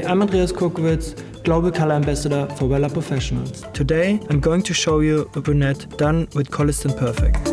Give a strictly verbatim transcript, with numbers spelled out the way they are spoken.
I'm Andreas Kukowitz, Global Color Ambassador for Wella Professionals. Today I'm going to show you a brunette done with Colistin Perfect.